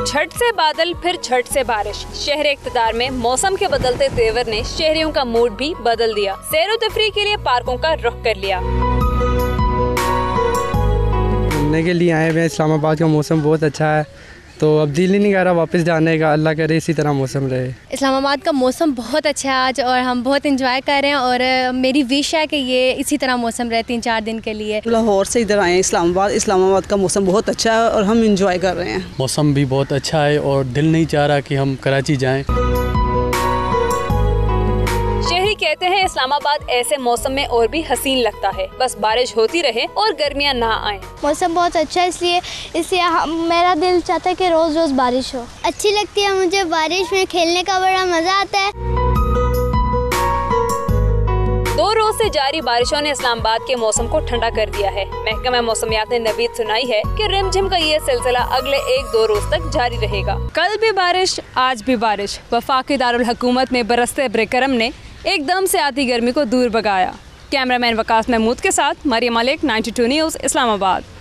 झट से बादल फिर झट से बारिश। शहर इक़्तिदार में मौसम के बदलते तेवर ने शहरियों का मूड भी बदल दिया। सैर व तफरीह के लिए पार्कों का रुख कर लिया। घूमने के लिए आए हुए हैं। इस्लामाबाद का मौसम बहुत अच्छा है, तो अब दिल ही नहीं कर रहा वापस जाने का। अल्लाह करे इसी तरह मौसम रहे। इस्लामाबाद का मौसम बहुत अच्छा है आज, और हम बहुत एंजॉय कर रहे हैं। और मेरी विश है कि ये इसी तरह मौसम रहे 3-4 दिन के लिए। लाहौर से इधर आए हैं इस्लामाबाद का मौसम बहुत अच्छा है और हम एंजॉय कर रहे हैं। मौसम भी बहुत अच्छा है और दिल नहीं चाह रहा कि हम कराची जाएं। शहरी कहते हैं इस्लामाबाद ऐसे मौसम में और भी हसीन लगता है, बस बारिश होती रहे और गर्मियां ना आए। मौसम बहुत अच्छा है, इसलिए मेरा दिल चाहता है कि रोज रोज बारिश हो। अच्छी लगती है मुझे, बारिश में खेलने का बड़ा मजा आता है। 2 रोज से जारी बारिशों ने इस्लामाबाद के मौसम को ठंडा कर दिया है। महकमा मौसमियात ने नवीद सुनाई है कि रिमझिम का ये सिलसिला अगले 1-2 रोज तक जारी रहेगा। कल भी बारिश, आज भी बारिश। वफाकी दारुल हुकूमत में बरसते अब्र-ए-करम ने एकदम से आती गर्मी को दूर भगाया। कैमरामैन वकास महमूद के साथ मरियम मलिक, 92 न्यूज़, इस्लामाबाद।